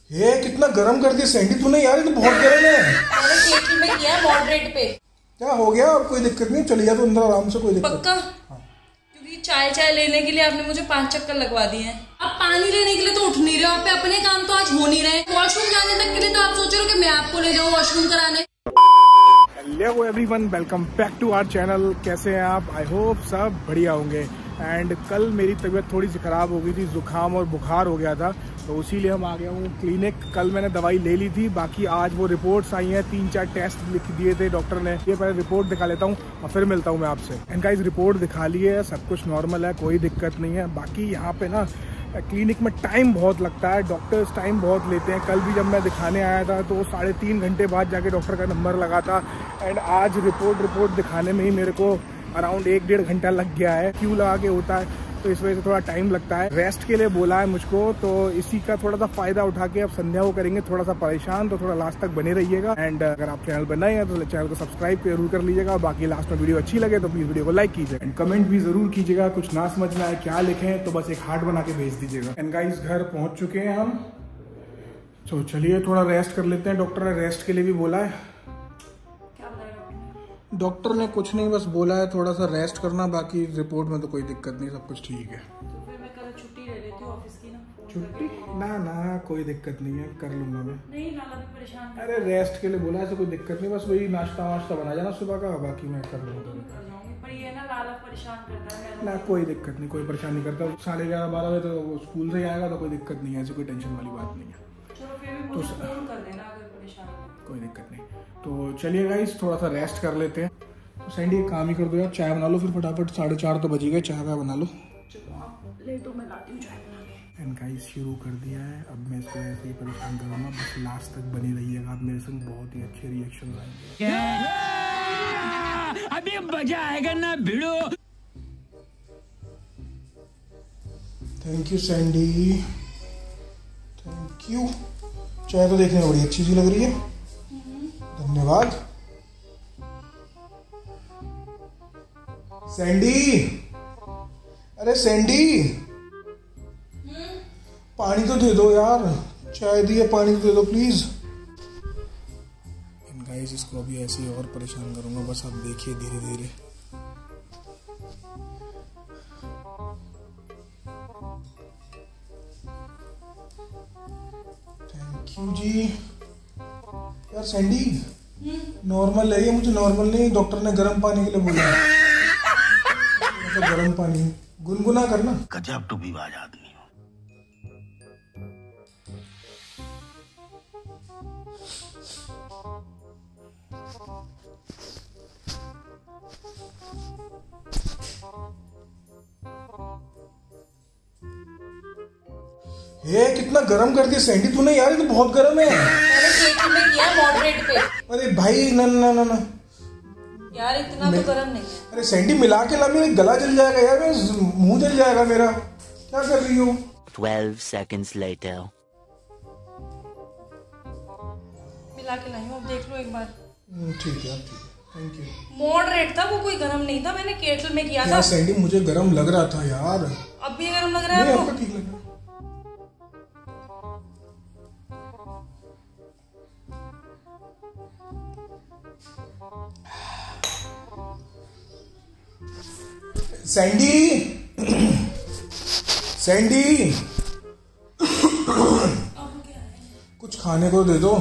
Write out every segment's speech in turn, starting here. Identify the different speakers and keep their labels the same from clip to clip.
Speaker 1: ये कितना गरम कर दिया सैंडी तूने यार, ये तो बहुत गरम है।
Speaker 2: मैंने केटल में किया है मॉडरेट पे।
Speaker 1: क्या हो गया? अब कोई दिक्कत नहीं, चली जा तो अंदर आराम से, कोई दिक्कत
Speaker 2: पक्का? क्योंकि चाय लेने के लिए आपने मुझे 5 चक्कर लगवा दिए हैं। अब पानी लेने के लिए तो उठ नहीं रहे हो, आप अपने काम तो आज हो नहीं रहे। वॉशरूम जाने तक के लिए तो आप सोच रहे हो कि मैं आपको ले जाऊँ वॉशरूम कराने।
Speaker 1: Hello everyone, welcome back to our channel. कैसे हैं आप? आई होप सब बढ़िया होंगे। एंड कल मेरी तबीयत थोड़ी सी ख़राब हो गई थी, जुकाम और बुखार हो गया था, तो इसीलिए हम आ गया हूँ क्लिनिक। कल मैंने दवाई ले ली थी, बाकी आज वो रिपोर्ट्स आई हैं, 3-4 टेस्ट लिख दिए थे डॉक्टर ने। ये पहले रिपोर्ट दिखा लेता हूँ और फिर मिलता हूँ मैं आपसे। एंड गाइस रिपोर्ट दिखा ली है, सब कुछ नॉर्मल है, कोई दिक्कत नहीं है। बाकी यहाँ पे ना क्लिनिक में टाइम बहुत लगता है, डॉक्टर्स टाइम बहुत लेते हैं। कल भी जब मैं दिखाने आया था तो 3.5 घंटे बाद जाके डॉक्टर का नंबर लगा था। एंड आज रिपोर्ट दिखाने में ही मेरे को अराउंड 1-1.5 घंटा लग गया है। क्यों लगा के होता है, तो इस वजह से थोड़ा टाइम लगता है। रेस्ट के लिए बोला है मुझको, तो इसी का थोड़ा सा फायदा उठा के अब संध्या को करेंगे थोड़ा सा परेशान, तो थोड़ा लास्ट तक बने रहिएगा। एंड अगर आप चैनल पर नए हैं तो चैनल को सब्सक्राइब जरूर कर लीजिएगा। बाकी लास्ट में वीडियो अच्छी लगे तो प्लीज वीडियो को लाइक कीजिएगा एंड कमेंट भी जरूर कीजिएगा। कुछ ना समझ में आए क्या लिखें तो बस एक हार्ट बना के भेज दीजिएगा। एंड गाइस घर पहुंच चुके हैं हम, तो चलिए थोड़ा रेस्ट कर लेते हैं। डॉक्टर ने रेस्ट के लिए भी बोला है। डॉक्टर ने कुछ नहीं, बस बोला है थोड़ा सा रेस्ट करना, बाकी रिपोर्ट में तो कोई दिक्कत नहीं, सब कुछ ठीक है।
Speaker 2: तो फिर मैं कल छुट्टी ले लेती हूँ ऑफिस की ना।
Speaker 1: छुट्टी? ना कोई दिक्कत नहीं है, कर लूंगा मैं।
Speaker 2: नहीं लाला भी परेशान।
Speaker 1: अरे रेस्ट के लिए बोला है, ऐसे कोई दिक्कत नहीं, बस वही नाश्ता वाश्ता बना जाना सुबह का, बाकी मैं कर लूंगा।
Speaker 2: पर ये ना लाला परेशान करता है।
Speaker 1: ना कोई दिक्कत नहीं, कोई परेशान नहीं करता। 11:30-12 बजे तो स्कूल से ही आएगा, तो कोई दिक्कत नहीं है, ऐसी कोई टेंशन वाली बात नहीं है।
Speaker 2: चलो फिर भी मुझे फोन कर देना अगर परेशान हो। कोई
Speaker 1: दिक्कत नहीं। तो चलिए गाइस थोड़ा सा रेस्ट कर लेते हैं। तो सैंडी एक काम ही कर दो यार, चाय बना लो फिर फटाफट, 4:30 तो बज गए, चाय बना लो।
Speaker 2: चलो आप ले तो मैं लाती हूँ चाय बना के।
Speaker 1: एंड गाइस शुरू कर दिया है, अब मैं इसको ऐसे ही परेशान करूँगा, बस लास्ट तक बने रहिएगा। आप मेरे संग बहुत ही अच्छे रिएक्शन आएंगे।
Speaker 3: अभी मजा आएगा ना भिड़ो।
Speaker 1: Thank you Sandy, thank you. चाय तो देखने में बड़ी अच्छी सी लग रही है, धन्यवाद सैंडी। अरे सैंडी पानी तो दे दो यार, चाय दी है, पानी तो दे दो प्लीज। इन गाइस इसको अभी ऐसे ही और परेशान करूंगा, बस आप देखिए धीरे धीरे। थैंक यू जी। यार सैंडी नॉर्मल है ये, मुझे नॉर्मल नहीं, डॉक्टर ने गर्म पानी के लिए बोला है। तो गर्म पानी गुनगुना करना।
Speaker 3: गजब टू भी बाज आदमी हो।
Speaker 1: ये कितना गरम कर दिया सैंडी तूने यार, ये तो बहुत गरम है।
Speaker 2: मैंने केटल में किया है मॉडरेट पे।
Speaker 1: अरे भाई ना
Speaker 2: यार इतना तो गरम नहीं है।
Speaker 1: अरे सैंडी मिला के ला, मेरा गला जल जाएगा यार, मुंह जल जाएगा मेरा। क्या कर रही हो?
Speaker 3: 12 seconds later.
Speaker 2: मिला के लाई हूँ, अब देख लो एक बार।
Speaker 1: ठीक है, थैंक यू।
Speaker 2: मॉडरेट था वो, कोई गरम नहीं था, मैंने केटल में किया था।
Speaker 1: सैंडी मुझे गरम लग रहा था यार।
Speaker 2: अब भी गरम लग रहा है आपको?
Speaker 1: ठीक लग रहा है। सैंडी कुछ खाने को दे दो।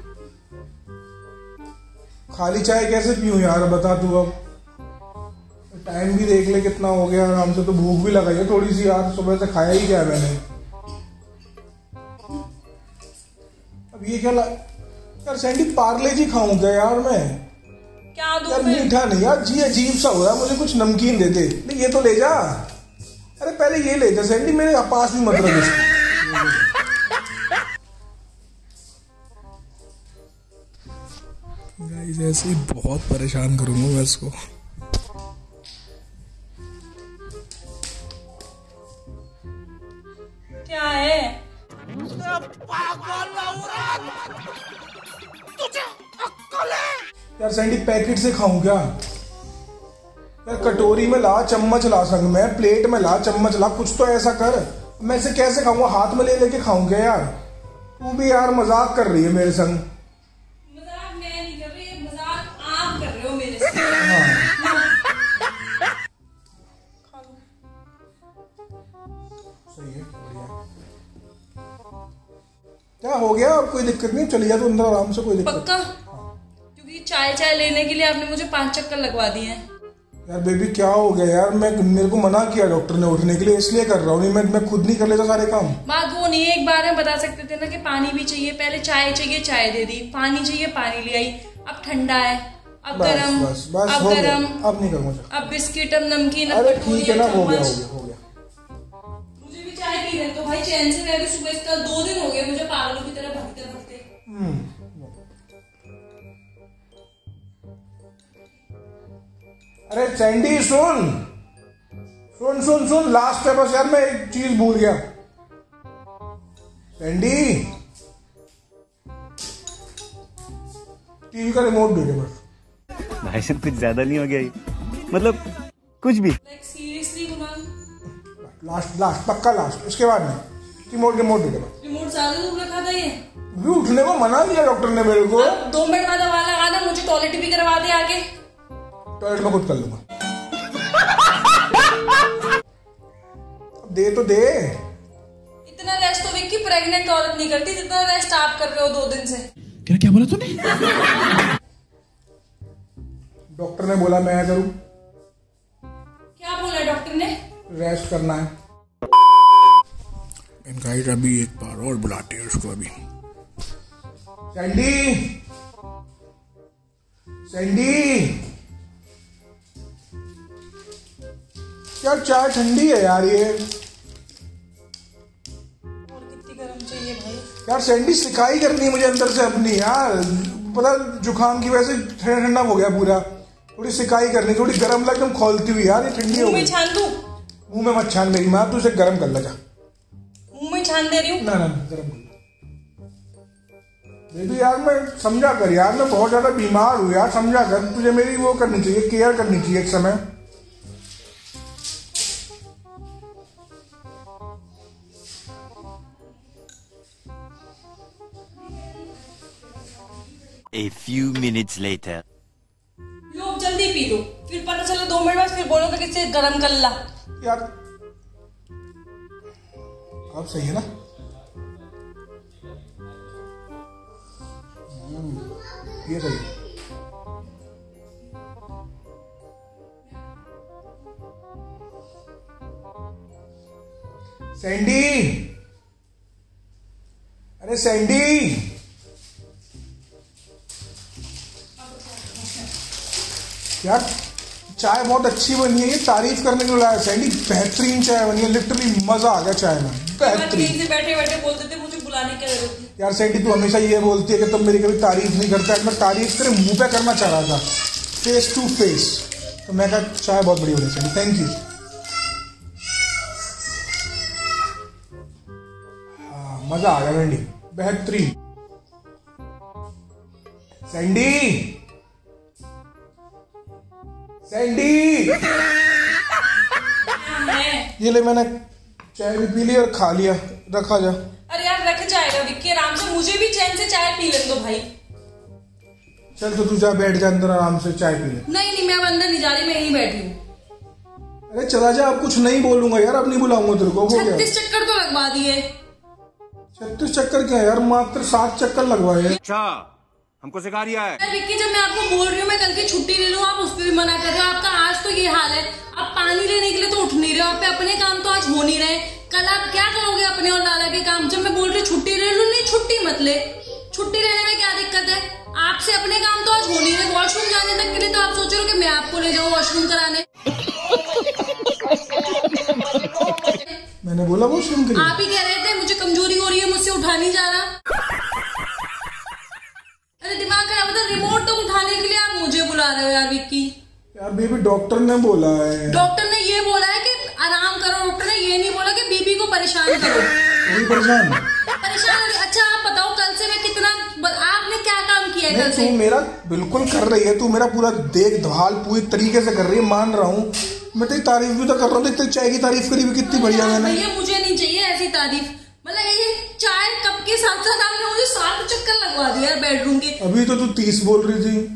Speaker 1: खाली चाय कैसे पीऊं यार, बता तू। अब टाइम भी देख ले कितना हो गया, आराम से तो भूख भी लगाई है थोड़ी सी यार, सुबह से खाया ही क्या है मैंने। अब ये क्या यार सैंडी, पार्ले जी खाऊं क्या यार मैं?
Speaker 2: क्या दूं
Speaker 1: यार
Speaker 2: मैं?
Speaker 1: मीठा नहीं यार, जी अजीब सा हो रहा है, मुझे कुछ नमकीन दे दे। नहीं ये तो ले जा, अरे पहले ये ले जा सैंडी, मेरे पास भी मत रख इसको। गाइस ऐसे ही बहुत परेशान करूंगा मैं इसको।
Speaker 2: क्या है?
Speaker 1: यार सैंडी पैकेट से खाऊं क्या यार? कटोरी में ला, चम्मच ला, संग में प्लेट में ला, चम्मच ला, कुछ तो ऐसा कर। मैं इसे कैसे खाऊंगा? हाथ में ले लेके खाऊं क्या यार? तू भी यार मजाक कर रही है मेरे संग।
Speaker 2: मजाक मैं नहीं कर रही, मजाक आप कर रहे हो मेरे से। खा लो।
Speaker 1: सही है, बढ़िया। क्या हो गया? और कोई दिक्कत नहीं, चली जा तो अंदर आराम से, कोई दिक्कत।
Speaker 2: पक्का? क्योंकि चाय लेने के लिए आपने मुझे 5 चक्कर लगवा दिए हैं।
Speaker 1: यार बेबी क्या हो गया यार? मेरे को मना किया डॉक्टर ने उठने के लिए, इसलिए कर रहा हूँ। नहीं मैं खुद नहीं कर लेता सारे काम।
Speaker 2: बात वो नहीं है, एक बार में बता सकते थे ना कि पानी भी चाहिए, पहले चाय चाहिए, चाय दे दी, पानी चाहिए, पानी ले आई, अब ठंडा है, अब गरम, अब गरम,
Speaker 1: अब नहीं करूँगा,
Speaker 2: अब बिस्किट, अब नमकीन।
Speaker 1: अरे ठीक है ना, हो गया।
Speaker 2: मुझे भी चाय पी रहे तो भाई चैन से, मैं भी सुबह इसका 2 दिन हो गए मुझे पागलों की तरह भगते भगते।
Speaker 1: अरे सैंडी सुन, लास्ट है बस यार, मैं एक चीज भूल गया। सैंडी, टीवी का रिमोट दे दे बस।
Speaker 3: भाई साहब कुछ ज्यादा नहीं हो गया ये? मतलब कुछ भी?
Speaker 2: सीरियसली गुमान?
Speaker 1: लास्ट पक्का लास्ट, इसके बाद नहीं। रिमोट दे दे बस।
Speaker 2: रिमोट ज्यादा दूर रखा था ये?
Speaker 1: भी उठने को मना किया डॉक्टर ने मेरे को।
Speaker 2: 2 मिनट बाद दवा लगा दे, मुझे टॉयलेट भी करवा दे आगे।
Speaker 1: टॉयलेट में खुद कर लूंगा। दे तो दे।
Speaker 2: इतना रेस्ट तो विक्की प्रेग्नेंट औरत नहीं करती जितना रेस्ट आप कर रहे हो 2 दिन से।
Speaker 1: क्या बोला तूने? डॉक्टर ने बोला मैं करूं।
Speaker 2: क्या बोला डॉक्टर ने?
Speaker 1: रेस्ट करना है। गाइस अभी एक बार और बुलाते हैं उसको। अभी सैंडी यार चाय ठंडी है यार ये।
Speaker 2: और कितनी गर्म चाहिए भाई?
Speaker 1: यार सैंडी सिकाई करनी है मुझे अंदर से अपनी यार, पता जुकाम की वजह से ठंडा हो गया पूरा। थोड़ी सिकाई करनी, थोड़ी गर्म लग एकदम खोलती हुई यार, ये ठंडी हो गई।
Speaker 2: मुंह में छान दूं?
Speaker 1: मुंह में मत छान मेरी माँ, तू इसे गर्म कर ले जा।
Speaker 2: मुंह में छान दे रही हूँ।
Speaker 1: ना गर्म कर बेबी यार, मैं समझा कर यार, मैं बहुत ज्यादा बीमार हूँ यार, समझा कर। तुझे मेरी वो करनी चाहिए, केयर करनी चाहिए एक समय।
Speaker 3: A few minutes later.
Speaker 2: लो जल्दी पी लो, फिर पता चला 2 मिनट बाद फिर बोलोगे किससे गरम कर ला।
Speaker 1: यार अब सही है ना? ये सही है। सैंडी, अरे सैंडी यार, चाय बहुत अच्छी बनी है, ये तारीफ करने के लिए लाया। सैंडी बेहतरीन चाय बनी है, लिटरली मजा आ गया चाय में, बेहतरीन।
Speaker 2: से बैठे बैठे बोलते थे मुझे बुलाने की जरूरत थी।
Speaker 1: यार सैंडी तू हमेशा ये बोलती है कि तुम मेरी कभी तारीफ नहीं करता। मैं तारीफ तेरे मुंह पे करना चाह रहा था, फेस टू फेस। तो मैं कहा चाय बहुत बढ़िया बनी सैंडी, थैंक यू। हाँ मजा आ गया सैंडी, बेहतरीन। सैंडी ये ले, मैंने चाय भी पी ली और खा लिया, रखा जा।
Speaker 2: अरे यार रख जाएगा विक्की आराम से, मुझे भी चैन से चाय पी ले दो भाई।
Speaker 1: चल तो तू जा, बैठ जा अंदर आराम से, चाय पी ले।
Speaker 2: नहीं मैं अंदर नहीं जा रही, मैं यहीं बैठी हूँ।
Speaker 1: अरे चला जा, अब कुछ नहीं बोलूंगा यार, अब नहीं बुलाऊंगा तेरे को।
Speaker 2: 36 चक्कर तो लगवा दिए।
Speaker 1: 36 चक्कर क्या यार, मात्र 7 चक्कर लगवाए।
Speaker 3: अच्छा हमको सिखा रिया है।
Speaker 2: विक्की जब मैं आपको बोल रही हूँ मैं कल की छुट्टी ले लूँ, आप उस पर भी मना कर रहे हो। आपका आज तो ये हाल है, आप पानी लेने के लिए तो उठ नहीं रहे हो, आप पे अपने काम तो आज हो नहीं रहे। कल आप क्या करोगे अपने और लाला के काम? जब मैं बोल रही हूँ छुट्टी ले लूँ, नहीं छुट्टी मत ले। छुट्टी लेने में क्या दिक्कत है? आपसे अपने काम तो आज हो नहीं रहे। वॉशरूम जाने तक के लिए तो आप सोच रहे हो कि मैं आपको ले जाऊँ वॉशरूम कराने।
Speaker 1: मैंने बोला वॉशरूम के लिए?
Speaker 2: आप ही कह रहे थे मुझे कमजोरी हो रही है, मुझसे उठा नहीं जा रहा। अरे दिमाग खराब है, रिमोट तो उठाने के लिए आप मुझे बुला रहे हो यार विक्की।
Speaker 1: यार बेबी डॉक्टर ने बोला है।
Speaker 2: डॉक्टर ने ये बोला है कि आराम करो, डॉक्टर ने ये नहीं बोला कि बीबी को परेशान करो।
Speaker 1: परेशान
Speaker 2: अच्छा आप बताओ कल से मैं कितना, आपने क्या काम किया है कल से?
Speaker 1: तू मेरा बिल्कुल कर रही है, तू मेरा पूरा देखभाल पूरी तरीके से कर रही है, मान रहा हूँ। मैं तेरी तारीफ भी तो कर रहा हूँ, तेरी चाय की तारीफ करी भी कितनी बढ़िया मैंने।
Speaker 2: भैया मुझे नहीं चाहिए ऐसी तारीफ, मतलब ये चाय कप के साथ साथ आप लगवा दिया यार बेडरूम के।
Speaker 1: अभी तो तू 30 बोल रही थी।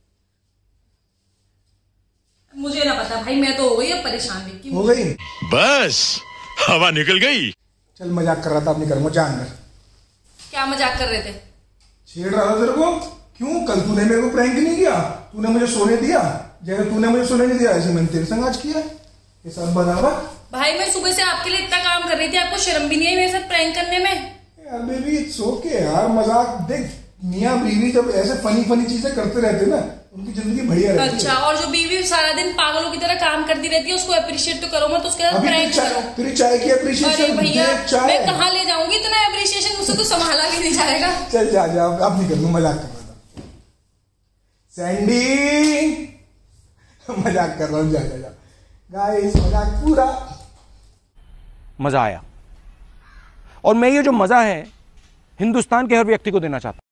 Speaker 2: मुझे ना पता भाई, मैं तो हो गई अब परेशान भी।
Speaker 1: हो गई
Speaker 4: बस हवा निकल गई।
Speaker 1: चल मजाक कर रहा था, अपनी करूंगा जान कर।
Speaker 2: क्या मजाक कर रहे थे?
Speaker 1: छेड़ रहा था तेरे को। क्यों? कल तूने मेरे को प्रैंक नहीं किया, तूने मुझे सोने दिया। जैसे तूने मुझे सोने नहीं दिया ऐसे मैंने तेरे संग आज किया। ये सब बराबर।
Speaker 2: भाई मैं सुबह से आपके लिए इतना काम कर रही थी, आपको शर्म भी नहीं आई मेरे साथ प्रैंक करने में?
Speaker 1: यार बेबी इट्स ओके यार, मजाक देख। मियाँ बीवी जब ऐसे फनी फनी चीजें करते रहते ना, उनकी जिंदगी बढ़िया रहती है।
Speaker 2: अच्छा, और जो बीवी सारा दिन पागलों की तरह काम करती रहती है उसको अप्रिशिएट तो करो मत, उसके साथ प्रैंक करो।
Speaker 1: तेरी चाय की अप्रिशिएशन।
Speaker 2: अरे भैया मैं कहाँ ले जाऊंगी इतना अप्रिशिएशन, मुझसे तो संभाला भी नहीं जाएगा।
Speaker 1: चल जा जा, अब नहीं करूँ, मजाक कर रहा था। सैंडी मजाक कर रहा हूँ, जा जा जा। गाइस मजाक पूरा
Speaker 5: मजा आया, और मैं ये जो मजा है हिंदुस्तान के हर व्यक्ति को देना चाहता हूं।